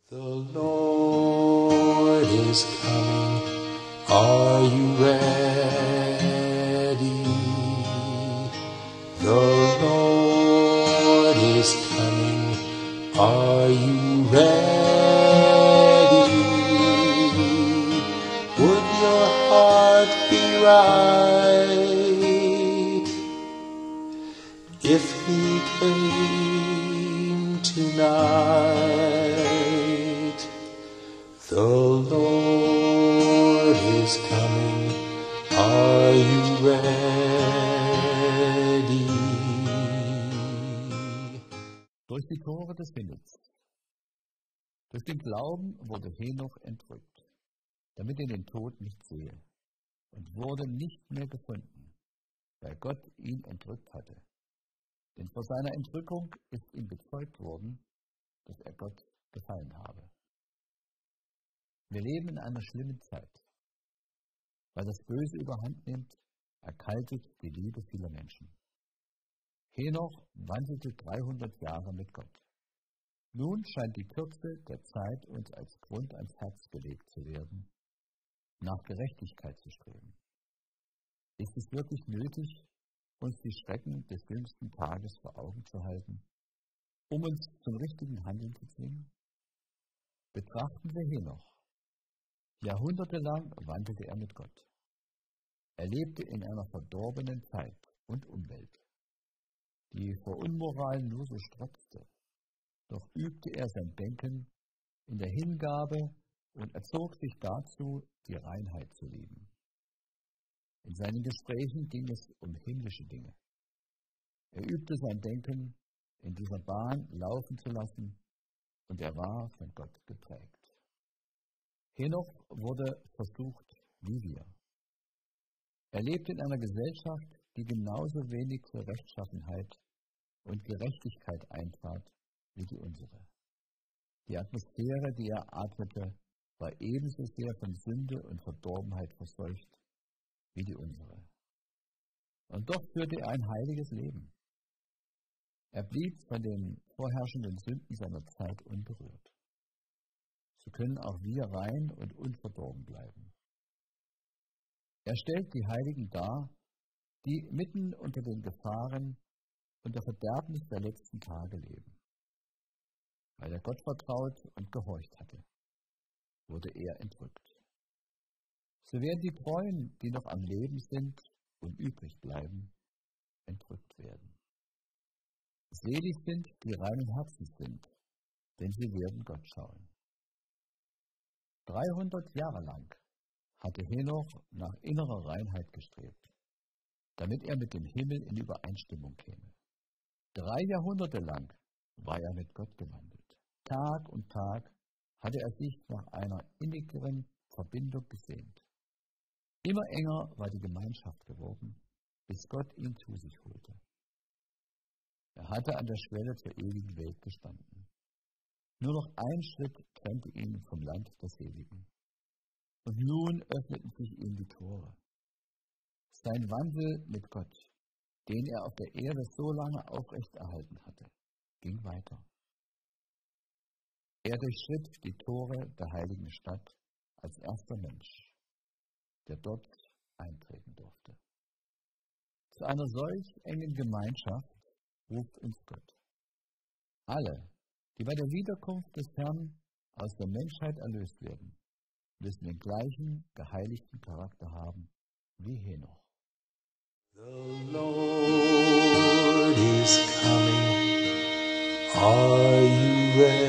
The Lord is coming. Are you ready? The Lord is coming. Are you ready? Would your heart be right if he came tonight? The Lord is coming. Are you ready? Durch die Tore des Himmels. Durch den Glauben wurde Henoch entrückt, damit er den Tod nicht sehe, und wurde nicht mehr gefunden, weil Gott ihn entrückt hatte. Denn vor seiner Entrückung ist ihm bezeugt worden, dass er Gott gefallen habe. Wir leben in einer schlimmen Zeit. Weil das Böse überhand nimmt, erkaltet die Liebe vieler Menschen. Henoch wandelte 300 Jahre mit Gott. Nun scheint die Kürze der Zeit uns als Grund ans Herz gelegt zu werden, nach Gerechtigkeit zu streben. Ist es wirklich nötig, uns die Schrecken des jüngsten Tages vor Augen zu halten, um uns zum richtigen Handeln zu zwingen? Betrachten wir Henoch. Jahrhundertelang wandelte er mit Gott. Er lebte in einer verdorbenen Zeit und Umwelt, die vor Unmoral nur so strotzte. Doch übte er sein Denken in der Hingabe und erzog sich dazu, die Reinheit zu lieben. In seinen Gesprächen ging es um himmlische Dinge. Er übte sein Denken in dieser Bahn laufen zu lassen, und er war von Gott geprägt. Henoch wurde versucht wie wir. Er lebte in einer Gesellschaft, die genauso wenig für Rechtschaffenheit und Gerechtigkeit eintrat wie die unsere. Die Atmosphäre, die er atmete, war ebenso sehr von Sünde und Verdorbenheit verseucht wie die unsere. Und doch führte er ein heiliges Leben. Er blieb von den vorherrschenden Sünden seiner Zeit unberührt. So können auch wir rein und unverdorben bleiben. Er stellt die Heiligen dar, die mitten unter den Gefahren und der Verderbnis der letzten Tage leben. Weil er Gott vertraut und gehorcht hatte, wurde er entrückt. So werden die Treuen, die noch am Leben sind und übrig bleiben, entrückt werden. Selig sind, die reinen Herzens sind, denn sie werden Gott schauen. 300 Jahre lang hatte Henoch nach innerer Reinheit gestrebt, damit er mit dem Himmel in Übereinstimmung käme. 3 Jahrhunderte lang war er mit Gott gewandelt. Tag und Tag hatte er sich nach einer innigeren Verbindung gesehnt. Immer enger war die Gemeinschaft geworden, bis Gott ihn zu sich holte. Er hatte an der Schwelle zur ewigen Welt gestanden. Nur noch ein Schritt trennte ihn vom Land der Seligen. Und nun öffneten sich ihm die Tore. Sein Wandel mit Gott, den er auf der Erde so lange aufrechterhalten hatte, ging weiter. Er durchschritt die Tore der heiligen Stadt als erster Mensch, der dort eintreten durfte. Zu einer solch engen Gemeinschaft ruft uns Gott. Alle, die bei der Wiederkunft des Herrn aus der Menschheit erlöst werden, müssen den gleichen geheiligten Charakter haben wie Henoch. The Lord is coming. Are you ready?